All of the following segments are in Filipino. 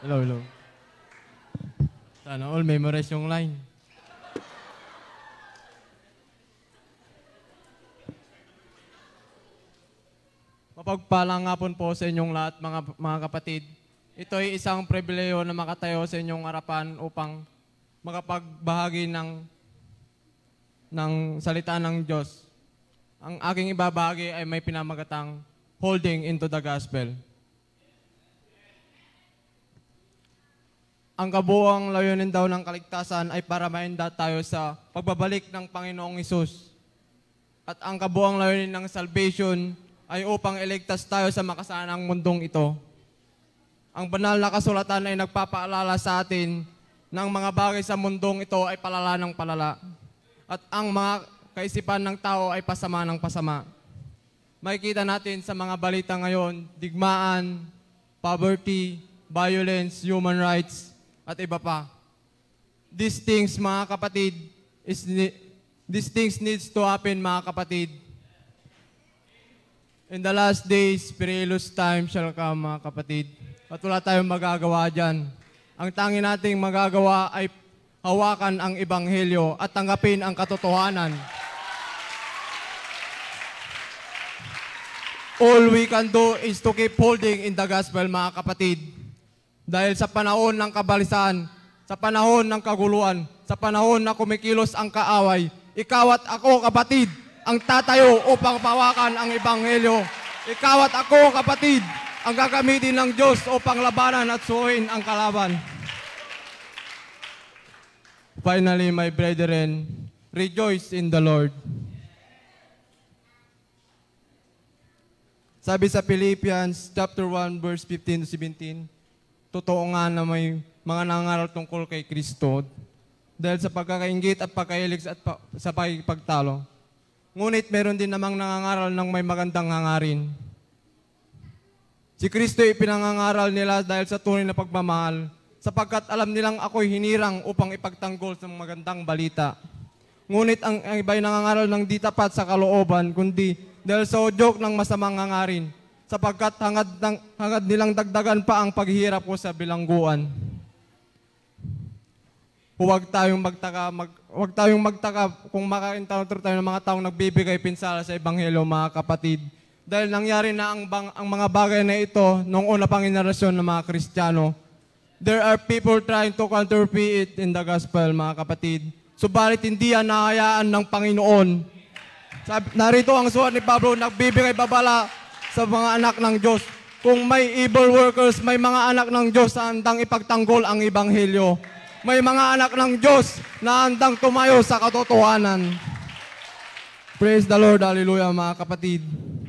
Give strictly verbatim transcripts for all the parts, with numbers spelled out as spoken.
Hello, hello. Sana all memorize yung line. Mapagpalang hapon po sa inyong lahat, mga, mga kapatid. Ito ay isang pribileyo na makatayo sa inyong harapan upang makapagbahagi ng, ng salita ng Diyos. Ang aking ibabahagi ay may pinamagatang holding into the gospel. Ang kabuuang layunin daw ng kaligtasan ay para mainda tayo sa pagbabalik ng Panginoong Hesus. At ang kabuuang layunin ng salvation ay upang iligtas tayo sa makasalanang mundong ito. Ang banal na kasulatan ay nagpapaalala sa atin na ang mga bagay sa mundong ito ay palala ng palala. At ang mga kaisipan ng tao ay pasama ng pasama. Makikita natin sa mga balita ngayon, digmaan, poverty, violence, human rights, at iba pa. These things, mga kapatid, is these things needs to happen, mga kapatid. In the last days, perilous time shall come, mga kapatid. At wala tayong magagawa dyan. Ang tangi nating magagawa ay hawakan ang Ebanghelyo at tanggapin ang katotohanan. All we can do is to keep holding in the gospel, mga kapatid. Dahil sa panahon ng kabalisan, sa panahon ng kaguluhan, sa panahon na kumikilos ang kaaway, ikaw at ako, kapatid, ang tatayo upang pawakan ang Ebanghelyo. Ikaw at ako, kapatid, ang gagamitin ng Diyos upang labanan at suhin ang kalaban. Finally, my brethren, rejoice in the Lord. Sabi sa Philippians chapter one, verse fifteen to seventeen, totoo nga na may mga nangangaral tungkol kay Kristo dahil sa pagkakainggit at pagkahilig at pa, sa pagpagtalo. Ngunit meron din namang nangangaral ng may magandang hangarin. Si Kristo ay pinangangaral nila dahil sa tunay na pagmamahal, sapagkat alam nilang ako'y hinirang upang ipagtanggol sa magandang balita. Ngunit ang, ang iba'y nangangaral ng di tapat sa kalooban, kundi dahil sa udyok ng masamang hangarin, sapagkat hangad, ng, hangad nilang dagdagan pa ang paghihirap ko sa bilangguan. Huwag tayong magtaka, mag, huwag tayong magtaka kung maka-encounter tayo ng mga taong nagbibigay pinsala sa Ebanghelyo, mga kapatid. Dahil nangyari na ang, bang, ang mga bagay na ito noong una pang henerasyon ng mga Kristiyano. There are people trying to counterfeit it in the gospel, mga kapatid. Subalit hindi yan nahayaan ng Panginoon. Sabi, narito ang suhat ni Pablo, nagbibigay babala sa mga anak ng Diyos. Kung may evil workers, may mga anak ng Diyos na handang ipagtanggol ang Ebanghelyo. May mga anak ng Diyos na handang tumayo sa katotohanan. Praise the Lord, hallelujah, mga kapatid.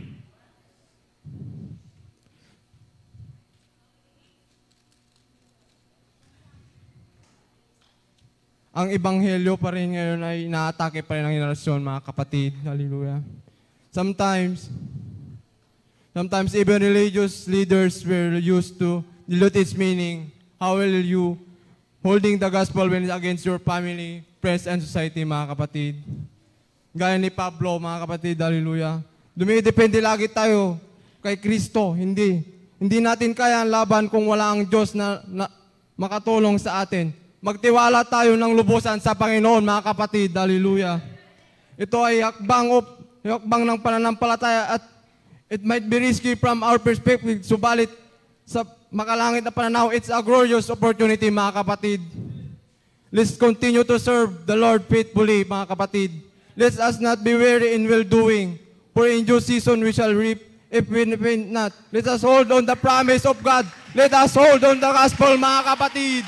Ang Ebanghelyo pa rin ngayon ay inaatake pa rin ang henerasyon, mga kapatid. Hallelujah. Sometimes, sometimes even religious leaders were used to dilute its meaning. How will you holding the gospel when it's against your family, friends, and society, mga kapatid? Gaya ni Pablo, mga kapatid, hallelujah. Dumidepende lagi tayo kay Kristo. Hindi. Hindi natin kaya ang laban kung wala ang Diyos na, na makatulong sa atin. Magtiwala tayo ng lubusan sa Panginoon, mga kapatid. Hallelujah. Ito ay hakbang, of, hakbang ng pananampalataya at it might be risky from our perspective. Subalit sa makalangit na pananaw, it's a glorious opportunity, mga kapatid. Let's continue to serve the Lord faithfully, mga kapatid. Let us not be weary in well-doing, for in due season we shall reap if we faint not. Let us hold on the promise of God. Let us hold on the gospel, mga kapatid.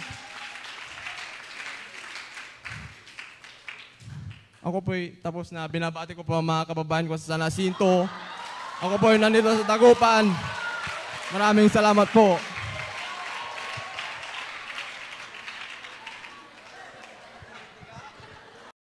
Ako po'y tapos na. Binabati ko po ang mga kababayan ko sa Jacinto. Ako po'y nandito sa Dagupan. Maraming salamat po.